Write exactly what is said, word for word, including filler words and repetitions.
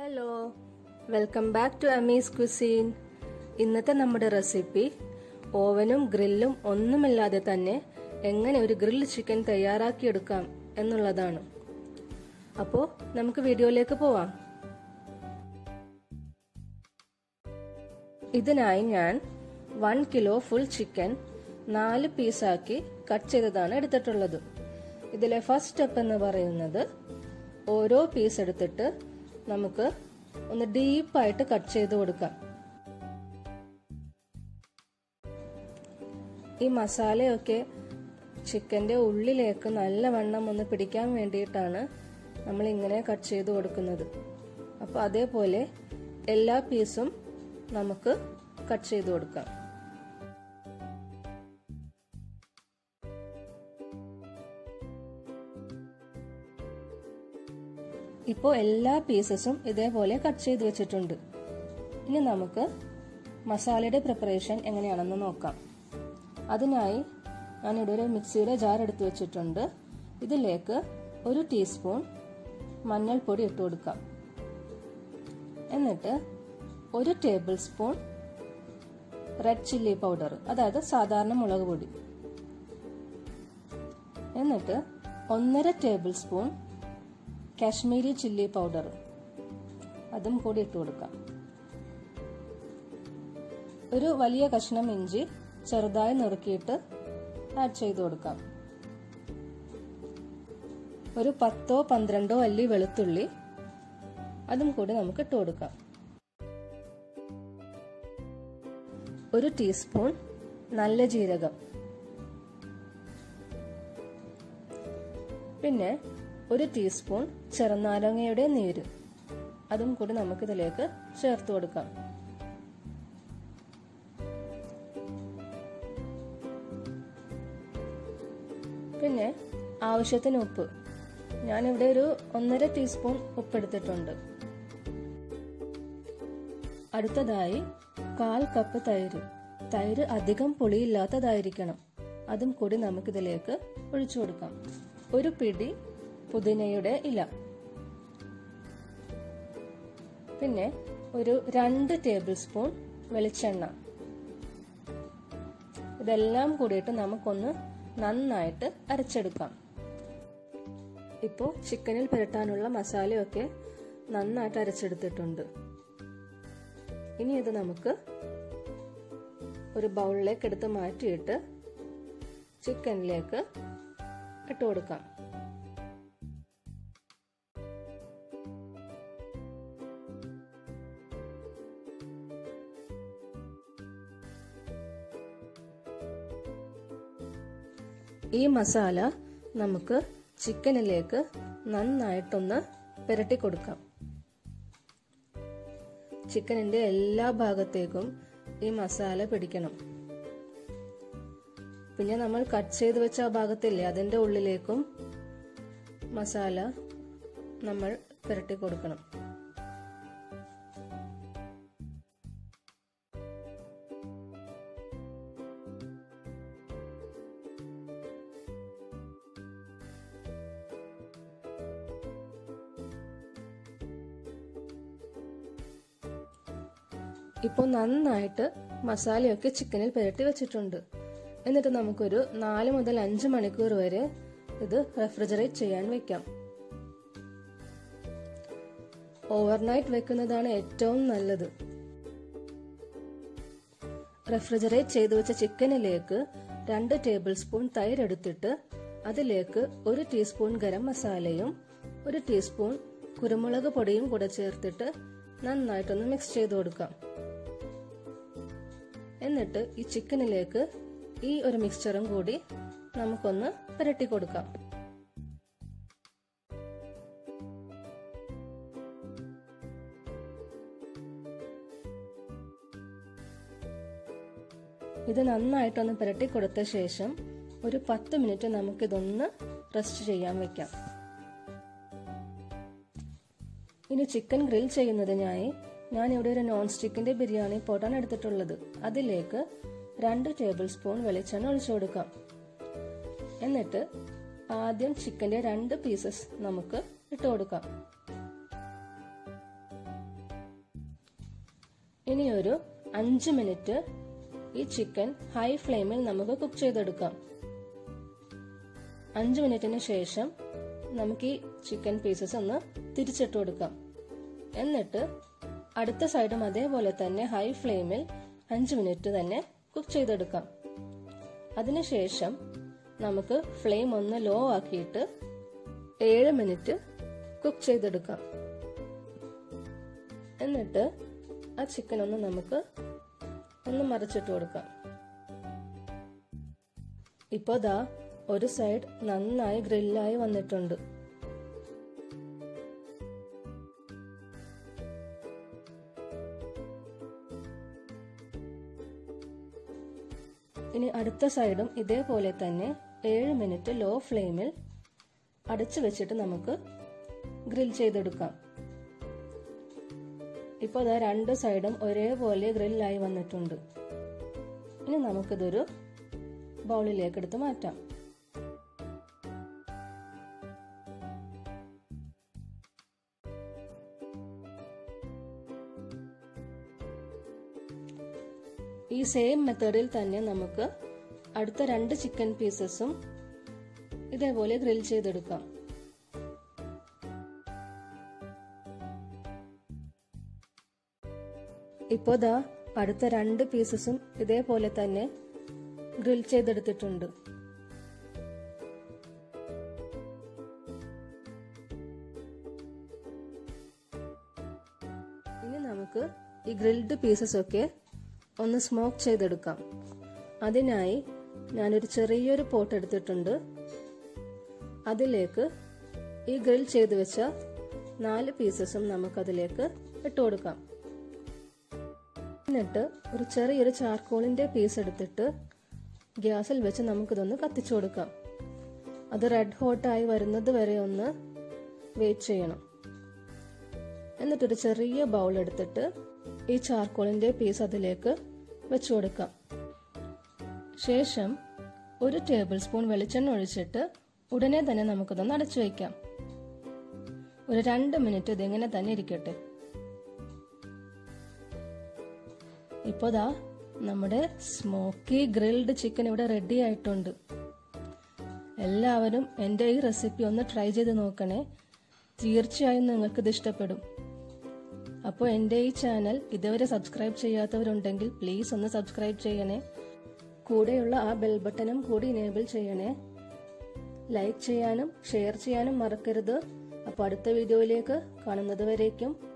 Hello, welcome back to Ami's cuisine. ഇന്നത്തെ നമ്മുടെ recipe ഓവനും ഗ്രില്ലും ഒന്നുമില്ലാതെ തന്നെ എങ്ങനെ ഒരു ഗ്രിൽ ചിക്കൻ തയ്യാറാക്കിയെടുക്കാം എന്നുള്ളതാണ്. അപ്പോൾ നമുക്ക് വീഡിയോയിലേക്ക് പോവാം. ഇതിനായി ഞാൻ വൺ കിലോ ഫുൾ ചിക്കൻ നാല് പീസാക്കി കട്ട് ചെയ്തതാണ് എടുത്തിട്ടുള്ളത്. ഇതിലെ ഫസ്റ്റ് സ്റ്റെപ്പ് എന്ന് പറയുന്നത് ഓരോ പീസ് എടുത്തിട്ട് നമുക്ക് ഒന്ന് ഡീപ്പായിട്ട് കട്ട് ചെയ്ത് കൊടുക്കാം. ഈ മസാലയൊക്കെ ചിക്കന്റെ ഉള്ളിലേക്ക് നല്ലവണ്ണം ഒന്ന് പിടിക്കാൻ വേണ്ടിയിട്ടാണ് നമ്മൾ ഇങ്ങനെ കട്ട് ചെയ്ത് കൊടുക്കുന്നത്. അപ്പോൾ അതേപോലെ എല്ലാ പീസും നമുക്ക് കട്ട് ചെയ്ത് കൊടുക്കാം. ഇപ്പോൾ എല്ലാ പീസസും ഇതേപോലെ കട്ട് ചെയ്ത് വെച്ചിട്ടുണ്ട്. ഇനി നമുക്ക് മസാലയുടെ പ്രിപ്പറേഷൻ എങ്ങനെയാണെന്ന് നോക്കാം. അതിനായി ഞാനിവിടെ ഒരു മിക്സിയുടെ ജാർ എടുത്ത് വെച്ചിട്ടുണ്ട്. ഇതിലേക്ക് ഒരു ടീസ്പൂൺ മഞ്ഞൾപ്പൊടി ഇട്ട് കൊടുക്കാം. എന്നിട്ട് ഒരു tablespoon red chilli powder, അതായത് സാധാരണ മുളക് പൊടി. എന്നിട്ട് ഒന്നര tablespoon Kashmiri chilli powder, അതും കൂടി ഇട്ട് കൊടുക്കാം. ഒരു വലിയ കഷ്ണം ഇഞ്ചി ചെറുതായി നുറുക്കിയിട്ട് ആഡ് ചെയ്ത് കൊടുക്കാം. ഒരു പത്തോ പന്ത്രണ്ടോ അല്ലി വെളുത്തുള്ളി, അതും കൂടി നമുക്ക് ഇട്ട് കൊടുക്കാം. ഒരു ടീസ്പൂൺ നല്ല ജീരകം, പിന്നെ ഒരു ടീസ്പൂൺ ചെറുനാരങ്ങയുടെ നീര്, അതും കൂടി നമുക്കിതിലേക്ക് ചേർത്ത് കൊടുക്കാം. പിന്നെ ആവശ്യത്തിന് ഉപ്പ്, ഞാനിവിടെ ഒരു ഒന്നര ടീസ്പൂൺ ഉപ്പ് എടുത്തിട്ടുണ്ട്. അടുത്തതായി കാൽ കപ്പ് തൈര്. തൈര് അധികം പുളിയില്ലാത്തതായിരിക്കണം, അതും കൂടി നമുക്കിതിലേക്ക് ഒഴിച്ചു കൊടുക്കാം. ഒരു പിടി പുതിനയുടെ ഇല, പിന്നെ ഒരു രണ്ട് ടേബിൾ സ്പൂൺ വെളിച്ചെണ്ണ. ഇതെല്ലാം കൂടിയിട്ട് നമുക്കൊന്ന് നന്നായിട്ട് അരച്ചെടുക്കാം. ഇപ്പോൾ ചിക്കനിൽ പുരട്ടാനുള്ള മസാലയൊക്കെ നന്നായിട്ട് അരച്ചെടുത്തിട്ടുണ്ട്. ഇനി ഇത് നമുക്ക് ഒരു ബൗളിലേക്ക് എടുത്ത് മാറ്റിയിട്ട് ചിക്കനിലേക്ക് ഇട്ട് കൊടുക്കാം. ഈ മസാല നമുക്ക് ചിക്കനിലേക്ക് നന്നായിട്ടൊന്ന് പുരട്ടി കൊടുക്കാം. ചിക്കനിന്റെ എല്ലാ ഭാഗത്തേക്കും ഈ മസാല പിടിക്കണം. പിന്നെ നമ്മൾ കട്ട് ചെയ്ത് വെച്ച ആ ഭാഗത്തില്ലേ, അതിന്റെ ഉള്ളിലേക്കും മസാല നമ്മൾ പുരട്ടി കൊടുക്കണം. ഇപ്പോൾ നന്നായിട്ട് മസാലയൊക്കെ ചിക്കനിൽ പുരട്ടി വെച്ചിട്ടുണ്ട്. എന്നിട്ട് നമുക്കൊരു നാല് മുതൽ അഞ്ച് മണിക്കൂർ വരെ ഇത് റെഫ്രിജറേറ്റ് ചെയ്യാൻ വെക്കാം. ഓവർനൈറ്റ് വെക്കുന്നതാണ് ഏറ്റവും നല്ലത്. റെഫ്രിജറേറ്റ് ചെയ്തു വെച്ച ചിക്കനിലേക്ക് രണ്ട് ടേബിൾ സ്പൂൺ തൈര് എടുത്തിട്ട് അതിലേക്ക് ഒരു ടീസ്പൂൺ ഗരം മസാലയും ഒരു ടീസ്പൂൺ കുരുമുളക് പൊടിയും കൂടെ ചേർത്തിട്ട് നന്നായിട്ടൊന്ന് മിക്സ് ചെയ്ത് കൊടുക്കാം. എന്നിട്ട് ഈ ചിക്കനിലേക്ക് ഈ ഒരു മിക്സ്ചറും കൂടി നമുക്കൊന്ന് പുരട്ടി കൊടുക്കാം. ഇത് നന്നായിട്ടൊന്ന് പുരട്ടി കൊടുത്ത ശേഷം ഒരു പത്ത് മിനിറ്റ് നമുക്കിതൊന്ന് റെസ്റ്റ് ചെയ്യാൻ വെക്കാം. ഇനി ചിക്കൻ ഗ്രിൽ ചെയ്യുന്നതിനായി ഞാൻ ഇവിടെ ഒരു നോൺ സ്റ്റിക്കിന്റെ ബിരിയാണി പോട്ടാണ് എടുത്തിട്ടുള്ളത്. അതിലേക്ക് രണ്ട് ടേബിൾ സ്പൂൺ വെളിച്ചെണ്ണ ഒഴിച്ചു കൊടുക്കാം. എന്നിട്ട് ആദ്യം ചിക്കന്റെ രണ്ട് പീസസ് നമുക്ക് ഇട്ട് കൊടുക്കാം. ഇനി ഒരു അഞ്ച് മിനിറ്റ് ഈ ചിക്കൻ ഹൈ ഫ്ലെയിമിൽ നമുക്ക് കുക്ക് ചെയ്തെടുക്കാം. അഞ്ച് മിനിറ്റിന് ശേഷം നമുക്ക് ഈ ചിക്കൻ പീസസ് ഒന്ന് തിരിച്ചിട്ട് കൊടുക്കാം. എന്നിട്ട് അടുത്ത സൈഡും അതേപോലെ തന്നെ ഹൈ ഫ്ലെയിമിൽ അഞ്ച് മിനിറ്റ് തന്നെ കുക്ക് ചെയ്തെടുക്കാം. അതിനുശേഷം നമുക്ക് ഫ്ലെയിം ഒന്ന് ലോ ആക്കിയിട്ട് ഏഴ് മിനിറ്റ് കുക്ക് ചെയ്തെടുക്കാം. എന്നിട്ട് ആ ചിക്കൻ ഒന്ന് നമുക്ക് ഒന്ന് മറിച്ചിട്ട് കൊടുക്കാം. ഇപ്പോ ദാ ഒരു സൈഡ് നന്നായി ഗ്രില്ലായി വന്നിട്ടുണ്ട്. ഇനി അടുത്ത സൈഡും ഇതേപോലെ തന്നെ ഏഴ് മിനിറ്റ് ലോ ഫ്ലെയിമിൽ അടച്ചു വെച്ചിട്ട് നമുക്ക് ഗ്രിൽ ചെയ്തെടുക്കാം. ഇപ്പോൾ ദാ രണ്ട് സൈഡും ഒരേപോലെ ഗ്രില്ലായി വന്നിട്ടുണ്ട്. ഇനി നമുക്കിതൊരു ബൗളിലേക്ക് എടുത്ത് മാറ്റാം. ഈ സെയിം മെത്തേഡിൽ തന്നെ നമുക്ക് അടുത്ത രണ്ട് ചിക്കൻ പീസസും ഇതേപോലെ ഗ്രിൽ ചെയ്തെടുക്കാം. ഇപ്പോ ദാ അടുത്ത രണ്ട് പീസസും ഇതേപോലെ തന്നെ ഗ്രിൽ ചെയ്തെടുത്തിട്ടുണ്ട്. ഇനി നമുക്ക് ഈ ഗ്രിൽഡ് പീസസ് ഒക്കെ ഒന്ന് സ്മോക്ക് ചെയ്തെടുക്കാം. അതിനായി ഞാനൊരു ചെറിയൊരു പോട്ട് എടുത്തിട്ടുണ്ട്. അതിലേക്ക് ഈ ഗ്രിൽ ചെയ്ത് വെച്ച നാല് പീസസും നമുക്കതിലേക്ക് ഇട്ട് കൊടുക്കാം. എന്നിട്ട് ഒരു ചെറിയൊരു ചാർക്കോളിന്റെ പീസ് എടുത്തിട്ട് ഗ്യാസിൽ വെച്ച് നമുക്കിതൊന്ന് കത്തിച്ചു കൊടുക്കാം. അത് റെഡ് ഹോട്ടായി വരുന്നത് വരെ ഒന്ന് വെയിറ്റ് ചെയ്യണം. എന്നിട്ടൊരു ചെറിയ ബൗൾ എടുത്തിട്ട് ഈ ചാർക്കോളിന്റെ പീസ് അതിലേക്ക് വെച്ചു കൊടുക്കാം. ശേഷം ഒരു ടേബിൾ സ്പൂൺ വെളിച്ചെണ്ണ ഒഴിച്ചിട്ട് ഉടനെ തന്നെ നമുക്കിതൊന്ന് അടച്ചു വയ്ക്കാം. ഒരു രണ്ട് മിനിറ്റ് ഇതിങ്ങനെ തന്നെ ഇരിക്കട്ടെ. ഇപ്പോ ദാ നമ്മുടെ സ്മോക്കി ഗ്രിൽഡ് ചിക്കൻ ഇവിടെ റെഡി ആയിട്ടുണ്ട്. എല്ലാവരും എൻ്റെ ഈ റെസിപ്പി ഒന്ന് ട്രൈ ചെയ്ത് നോക്കണേ. തീർച്ചയായും നിങ്ങൾക്ക് ഇത് ഇഷ്ടപ്പെടും. അപ്പോൾ എൻ്റെ ഈ ചാനൽ ഇതുവരെ സബ്സ്ക്രൈബ് ചെയ്യാത്തവരുണ്ടെങ്കിൽ പ്ലീസ് ഒന്ന് സബ്സ്ക്രൈബ് ചെയ്യണേ. കൂടെയുള്ള ആ ബെൽ ബട്ടണും കൂടി എനേബിൾ ചെയ്യണേ. ലൈക്ക് ചെയ്യാനും ഷെയർ ചെയ്യാനും മറക്കരുത്. അപ്പോൾ അടുത്ത വീഡിയോയിലേക്ക് കാണുന്നത് വരേക്കും